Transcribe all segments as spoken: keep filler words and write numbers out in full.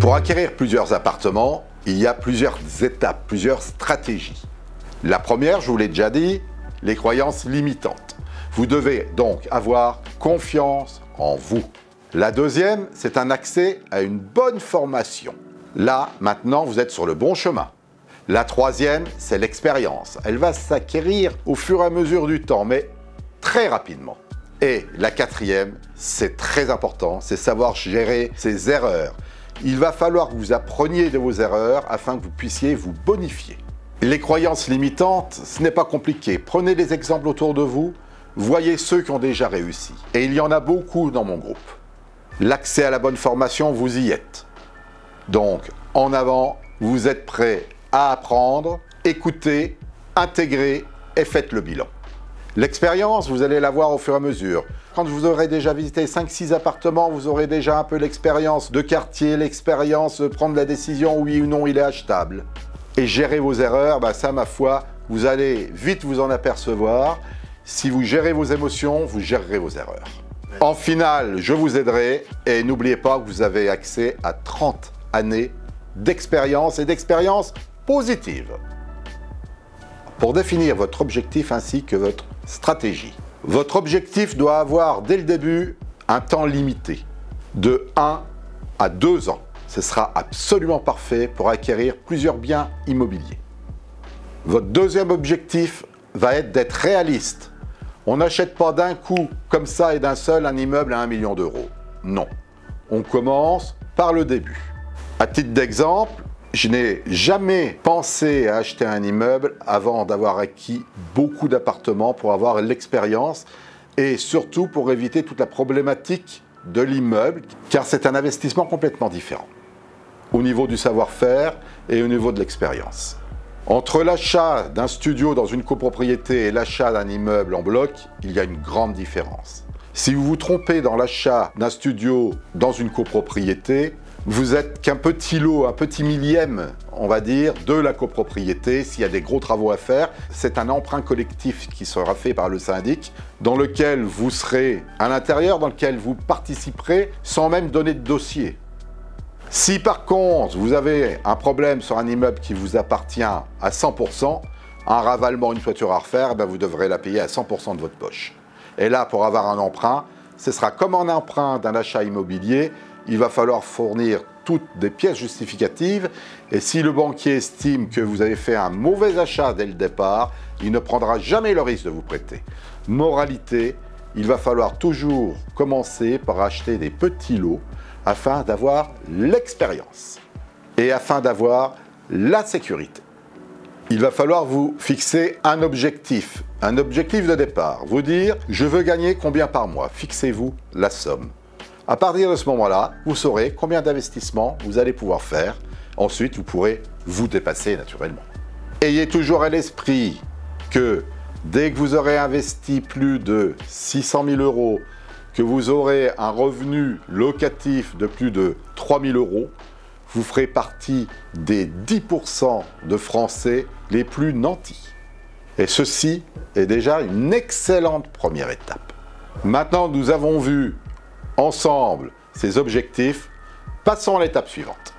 Pour acquérir plusieurs appartements, il y a plusieurs étapes, plusieurs stratégies. La première, je vous l'ai déjà dit, les croyances limitantes. Vous devez donc avoir confiance en vous. La deuxième, c'est un accès à une bonne formation. Là, maintenant, vous êtes sur le bon chemin. La troisième, c'est l'expérience. Elle va s'acquérir au fur et à mesure du temps, mais très rapidement. Et la quatrième, c'est très important, c'est savoir gérer ses erreurs. Il va falloir que vous appreniez de vos erreurs afin que vous puissiez vous bonifier. Les croyances limitantes, ce n'est pas compliqué. Prenez des exemples autour de vous, voyez ceux qui ont déjà réussi. Et il y en a beaucoup dans mon groupe. L'accès à la bonne formation, vous y êtes. Donc, en avant, vous êtes prêts à apprendre, écouter, intégrer et faites le bilan. L'expérience, vous allez la voir au fur et à mesure. Quand vous aurez déjà visité cinq six appartements, vous aurez déjà un peu l'expérience de quartier, l'expérience de prendre la décision oui ou non il est achetable. Et gérer vos erreurs, bah ça ma foi, vous allez vite vous en apercevoir. Si vous gérez vos émotions, vous gérerez vos erreurs. En finale, je vous aiderai et n'oubliez pas que vous avez accès à trente années d'expérience et d'expérience positive. Pour définir votre objectif ainsi que votre stratégie. Votre objectif doit avoir dès le début un temps limité, de un à deux ans. Ce sera absolument parfait pour acquérir plusieurs biens immobiliers. Votre deuxième objectif va être d'être réaliste. On n'achète pas d'un coup, comme ça et d'un seul, un immeuble à un million d'euros. Non. On commence par le début. À titre d'exemple, je n'ai jamais pensé à acheter un immeuble avant d'avoir acquis beaucoup d'appartements pour avoir l'expérience et surtout pour éviter toute la problématique de l'immeuble, car c'est un investissement complètement différent au niveau du savoir-faire et au niveau de l'expérience. Entre l'achat d'un studio dans une copropriété et l'achat d'un immeuble en bloc, il y a une grande différence. Si vous vous trompez dans l'achat d'un studio dans une copropriété, vous êtes qu'un petit lot, un petit millième, on va dire, de la copropriété. S'il y a des gros travaux à faire, c'est un emprunt collectif qui sera fait par le syndic, dans lequel vous serez à l'intérieur, dans lequel vous participerez sans même donner de dossier. Si par contre, vous avez un problème sur un immeuble qui vous appartient à cent pour cent, un ravalement, une toiture à refaire, ben vous devrez la payer à cent pour cent de votre poche. Et là, pour avoir un emprunt, ce sera comme un emprunt d'un achat immobilier. Il va falloir fournir toutes des pièces justificatives et si le banquier estime que vous avez fait un mauvais achat dès le départ, il ne prendra jamais le risque de vous prêter. Moralité, il va falloir toujours commencer par acheter des petits lots afin d'avoir l'expérience et afin d'avoir la sécurité. Il va falloir vous fixer un objectif, un objectif de départ. Vous dire, je veux gagner combien par mois? Fixez-vous la somme. À partir de ce moment-là, vous saurez combien d'investissements vous allez pouvoir faire. Ensuite, vous pourrez vous dépasser naturellement. Ayez toujours à l'esprit que dès que vous aurez investi plus de six cent mille euros, que vous aurez un revenu locatif de plus de trois mille euros, vous ferez partie des dix pour cent de Français les plus nantis. Et ceci est déjà une excellente première étape. Maintenant, nous avons vu ensemble ces objectifs, passons à l'étape suivante.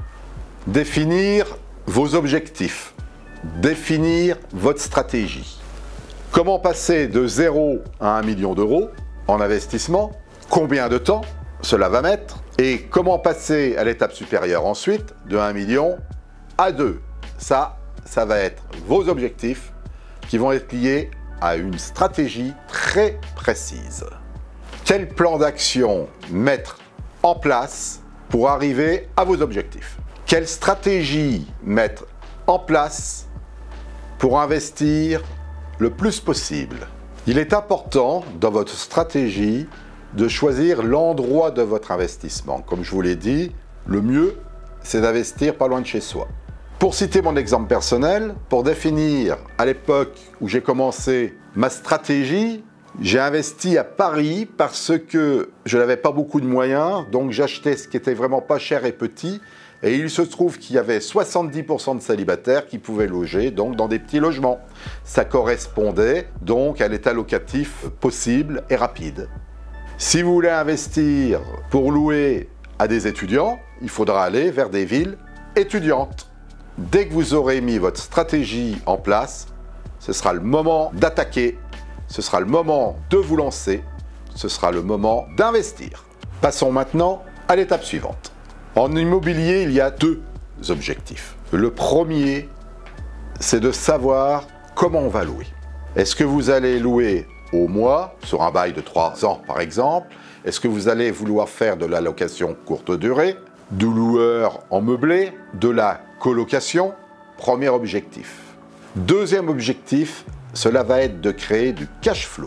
Définir vos objectifs, définir votre stratégie. Comment passer de zéro à un million d'euros en investissement? Combien de temps cela va mettre? Et comment passer à l'étape supérieure ensuite, de un million à deux? Ça, ça va être vos objectifs qui vont être liés à une stratégie très précise. Quel plan d'action mettre en place pour arriver à vos objectifs? Quelle stratégie mettre en place pour investir le plus possible? Il est important dans votre stratégie de choisir l'endroit de votre investissement. Comme je vous l'ai dit, le mieux, c'est d'investir pas loin de chez soi. Pour citer mon exemple personnel, pour définir à l'époque où j'ai commencé ma stratégie, j'ai investi à Paris parce que je n'avais pas beaucoup de moyens, donc j'achetais ce qui était vraiment pas cher et petit. Et il se trouve qu'il y avait soixante-dix pour cent de célibataires qui pouvaient loger donc dans des petits logements. Ça correspondait donc à l'état locatif possible et rapide. Si vous voulez investir pour louer à des étudiants, il faudra aller vers des villes étudiantes. Dès que vous aurez mis votre stratégie en place, ce sera le moment d'attaquer, ce sera le moment de vous lancer, ce sera le moment d'investir. Passons maintenant à l'étape suivante. En immobilier, il y a deux objectifs. Le premier, c'est de savoir comment on va louer. Est-ce que vous allez louer au mois, sur un bail de trois ans par exemple? Est-ce que vous allez vouloir faire de la location courte durée, du loueur en meublé, de la colocation? Premier objectif. Deuxième objectif, cela va être de créer du cash flow.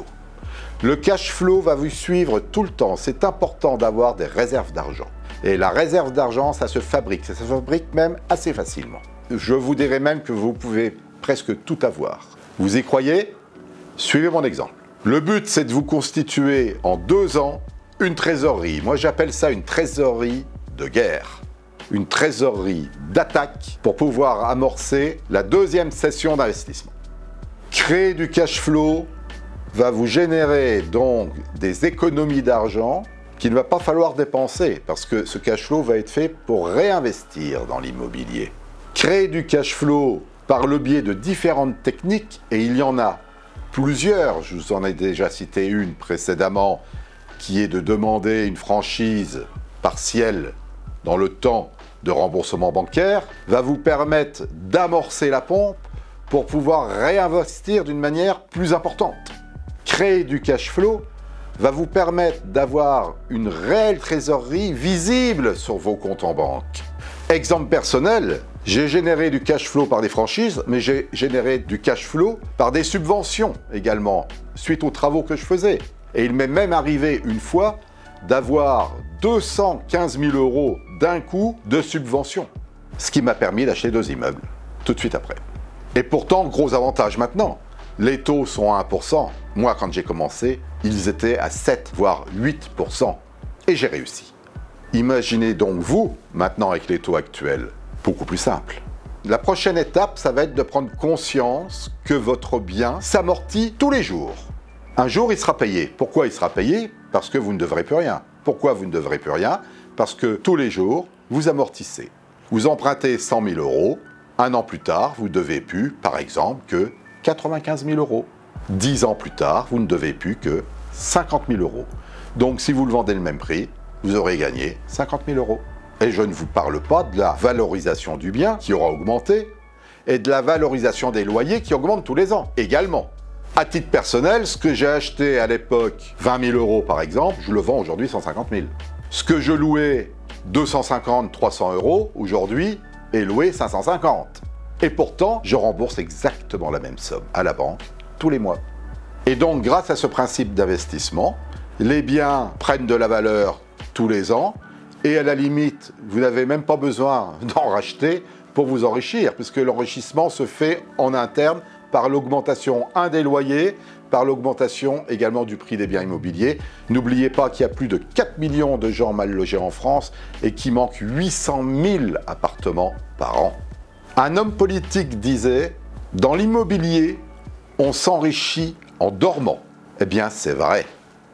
Le cash flow va vous suivre tout le temps. C'est important d'avoir des réserves d'argent. Et la réserve d'argent, ça se fabrique. Ça se fabrique même assez facilement. Je vous dirais même que vous pouvez presque tout avoir. Vous y croyez? Suivez mon exemple. Le but, c'est de vous constituer en deux ans une trésorerie. Moi, j'appelle ça une trésorerie de guerre. Une trésorerie d'attaque pour pouvoir amorcer la deuxième session d'investissement. Créer du cash flow va vous générer donc des économies d'argent qu'il ne va pas falloir dépenser parce que ce cash flow va être fait pour réinvestir dans l'immobilier. Créer du cash flow par le biais de différentes techniques, et il y en a plusieurs, je vous en ai déjà cité une précédemment, qui est de demander une franchise partielle dans le temps de remboursement bancaire, va vous permettre d'amorcer la pompe pour pouvoir réinvestir d'une manière plus importante. Créer du cash flow va vous permettre d'avoir une réelle trésorerie visible sur vos comptes en banque. Exemple personnel, j'ai généré du cash flow par des franchises, mais j'ai généré du cash flow par des subventions également, suite aux travaux que je faisais. Et il m'est même arrivé une fois d'avoir deux cent quinze mille euros d'un coup de subvention, ce qui m'a permis d'acheter deux immeubles tout de suite après. Et pourtant, gros avantage maintenant, les taux sont à un pour cent. Moi, quand j'ai commencé, ils étaient à sept, voire huit pour cent. Et j'ai réussi. Imaginez donc vous, maintenant avec les taux actuels, beaucoup plus simple. La prochaine étape, ça va être de prendre conscience que votre bien s'amortit tous les jours. Un jour, il sera payé. Pourquoi il sera payé? Parce que vous ne devrez plus rien. Pourquoi vous ne devrez plus rien? Parce que tous les jours, vous amortissez. Vous empruntez cent mille euros. Un an plus tard, vous ne devez plus, par exemple, que quatre-vingt-quinze mille euros. Dix ans plus tard, vous ne devez plus que cinquante mille euros. Donc, si vous le vendez le même prix, vous aurez gagné cinquante mille euros. Et je ne vous parle pas de la valorisation du bien qui aura augmenté et de la valorisation des loyers qui augmentent tous les ans également. À titre personnel, ce que j'ai acheté à l'époque vingt mille euros par exemple, je le vends aujourd'hui cent cinquante mille. Ce que je louais deux cent cinquante à trois cents euros aujourd'hui est loué cinq cent cinquante. Et pourtant, je rembourse exactement la même somme à la banque tous les mois. Et donc, grâce à ce principe d'investissement, les biens prennent de la valeur tous les ans. Et à la limite, vous n'avez même pas besoin d'en racheter pour vous enrichir, puisque l'enrichissement se fait en interne par l'augmentation, un, des loyers, par l'augmentation également du prix des biens immobiliers. N'oubliez pas qu'il y a plus de quatre millions de gens mal logés en France et qu'il manque huit cent mille appartements par an. Un homme politique disait « Dans l'immobilier, on s'enrichit en dormant ». Eh bien, c'est vrai.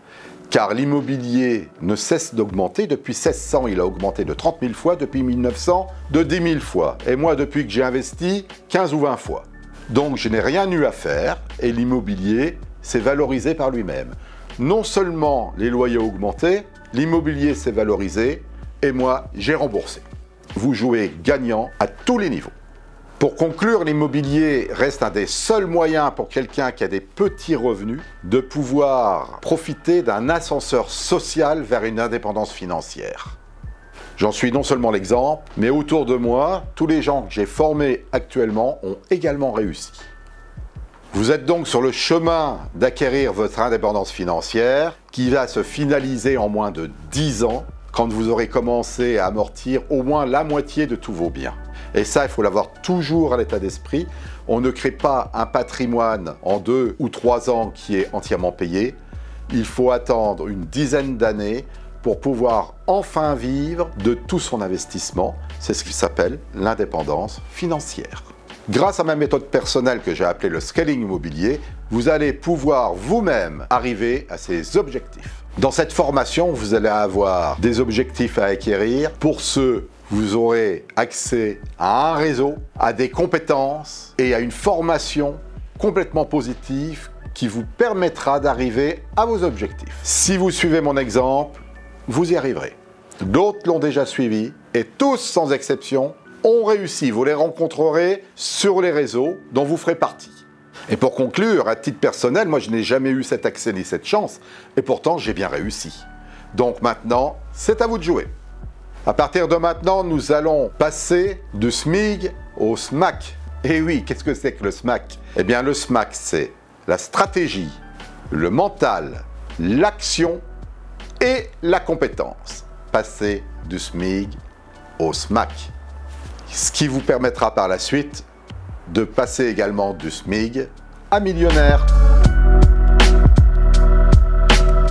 Car l'immobilier ne cesse d'augmenter. Depuis mille sept cents, il a augmenté de trente mille fois, depuis mille neuf cents, de dix mille fois. Et moi, depuis que j'ai investi, quinze ou vingt fois. Donc, je n'ai rien eu à faire et l'immobilier s'est valorisé par lui-même. Non seulement les loyers ont augmenté, l'immobilier s'est valorisé et moi, j'ai remboursé. Vous jouez gagnant à tous les niveaux. Pour conclure, l'immobilier reste un des seuls moyens pour quelqu'un qui a des petits revenus de pouvoir profiter d'un ascenseur social vers une indépendance financière. J'en suis non seulement l'exemple, mais autour de moi, tous les gens que j'ai formés actuellement ont également réussi. Vous êtes donc sur le chemin d'acquérir votre indépendance financière qui va se finaliser en moins de dix ans quand vous aurez commencé à amortir au moins la moitié de tous vos biens. Et ça, il faut l'avoir toujours à l'état d'esprit. On ne crée pas un patrimoine en deux ou trois ans qui est entièrement payé. Il faut attendre une dizaine d'années pour pouvoir enfin vivre de tout son investissement. C'est ce qui s'appelle l'indépendance financière. Grâce à ma méthode personnelle que j'ai appelée le scaling immobilier, vous allez pouvoir vous-même arriver à ces objectifs. Dans cette formation, vous allez avoir des objectifs à acquérir. Pour ceux, vous aurez accès à un réseau, à des compétences et à une formation complètement positive qui vous permettra d'arriver à vos objectifs. Si vous suivez mon exemple, vous y arriverez. D'autres l'ont déjà suivi et tous, sans exception, ont réussi. Vous les rencontrerez sur les réseaux dont vous ferez partie. Et pour conclure, à titre personnel, moi je n'ai jamais eu cet accès ni cette chance et pourtant j'ai bien réussi. Donc maintenant, c'est à vous de jouer. À partir de maintenant, nous allons passer du S M I G au S M A C. Et oui, qu'est-ce que c'est que le S M A C? Eh bien, le S M A C, c'est la stratégie, le mental, l'action et la compétence. Passer du S M I G au S M A C. Ce qui vous permettra par la suite de passer également du S M I G à millionnaire.